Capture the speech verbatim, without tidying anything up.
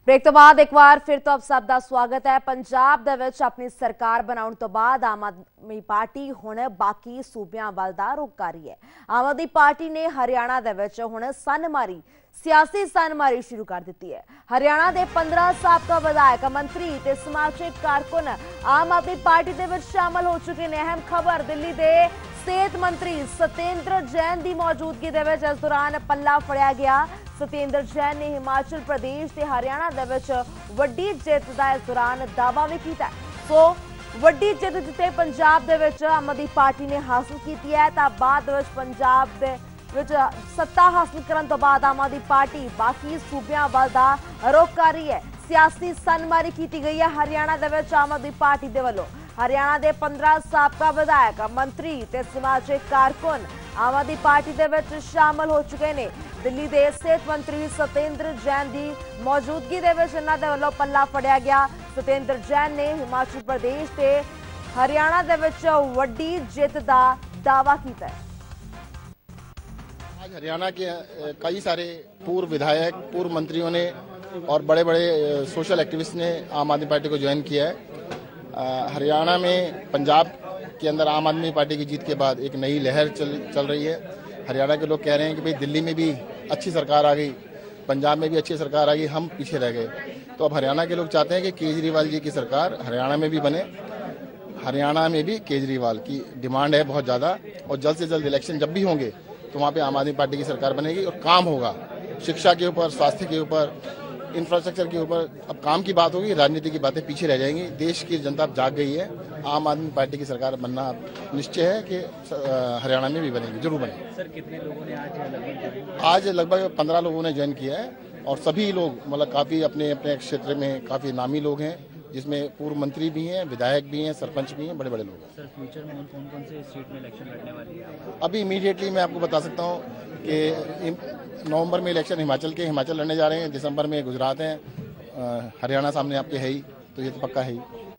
Break तो बाद एक बार फिर तो आप सब का स्वागत है। पंजाब दे विच अपनी सरकार बनाउण तो बाद आम आदमी पार्टी हुण बाकी सूबियां वल दा रुख कर रही है। आम आदमी पार्टी ने हरियाणा दे विच हुण सन मारी सियासी सन मारी शुरू कर दी है। हरियाणा के पंद्रह साबका विधायक मंत्री ते समाजिक कारकुन आम आदमी पार्टी दे विच शामिल हो चुके हैं। अहम खबर दिल्ली के सेहत मंत्री सत्येंद्र जैन की मौजूदगी दे विच इस दौरान पल्ला फड़िया गया। सत्येंद्र जैन ने हिमाचल प्रदेश ते हरियाणा दे विच वड्डी जित दा इस दौरान दावा भी किया। सो वड्डी जित जिते पंजाब दे विच आम आदमी पार्टी ने हासिल की है, तां बाद विच पंजाब दे विच सत्ता हासिल करन तो बाद आम आदमी पार्टी बाकी सूबियां वल दा रुख कर रही है। सियासी सनमारी की गई है हरियाणा दे विच आम आदमी पार्टी दे वल्लों। हरियाणा के पंद्रह साबका विधायक मंत्री ते समाजिक कारकुन आम आदमी पार्टी दे विच शामिल हो चुके हैं। दिल्ली के सेहत मंत्री सत्येंद्र जैन की मौजूदगी दे विच इन्हां दे वल्लों पल्ला फड़िया गया। सत्येंद्र जैन ने हिमाचल प्रदेश ते हरियाणा दे विच वड्डी जित दा दावा किया है। आज हरियाणा के कई सारे पूर्व विधायक, पूर्व मंत्रियों ने और बड़े बड़े सोशल एक्टिविस्ट ने आम आदमी पार्टी को ज्वाइन किया है। हरियाणा में पंजाब के अंदर आम आदमी पार्टी की जीत के बाद एक नई लहर चल चल रही है। हरियाणा के लोग कह रहे हैं कि भाई दिल्ली में भी अच्छी सरकार आ गई, पंजाब में भी अच्छी सरकार आ गई, हम पीछे रह गए। तो अब हरियाणा के लोग चाहते हैं कि केजरीवाल जी की सरकार हरियाणा में भी बने। हरियाणा में भी केजरीवाल की डिमांड है बहुत ज़्यादा, और जल्द से जल्द इलेक्शन जब भी होंगे तो वहाँ पे आम आदमी पार्टी की सरकार बनेगी और काम होगा। शिक्षा के ऊपर, स्वास्थ्य के ऊपर, इंफ्रास्ट्रक्चर के ऊपर अब काम की बात होगी, राजनीति की बातें पीछे रह जाएंगी। देश की जनता अब जाग गई है। आम आदमी पार्टी की सरकार बनना निश्चय है कि हरियाणा में भी बनेगी, जरूर बनेगी। सर, कितने लोगों ने आज आज लगभग पंद्रह लोगों ने ज्वाइन किया है और सभी लोग मतलब काफ़ी अपने अपने क्षेत्र में काफ़ी नामी लोग हैं, जिसमें पूर्व मंत्री भी हैं, विधायक भी हैं, सरपंच भी हैं, बड़े बड़े लोग हैं। सर, फ्यूचर में कौन कौन से सीट में इलेक्शन लड़ने वाली है? अभी इमीडिएटली मैं आपको बता सकता हूँ कि नवंबर में इलेक्शन हिमाचल के हिमाचल लड़ने जा रहे हैं, दिसंबर में गुजरात हैं, हरियाणा सामने आपके है ही, तो ये तो पक्का है ही।